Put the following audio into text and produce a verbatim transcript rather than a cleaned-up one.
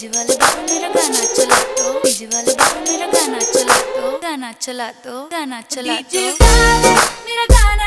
DJ वाले बाबू मेरा गाना चला दो, डीजे वाले बाबू मेरा गाना चला दो, गाना चला दो, गाना चला दो, मेरा गाना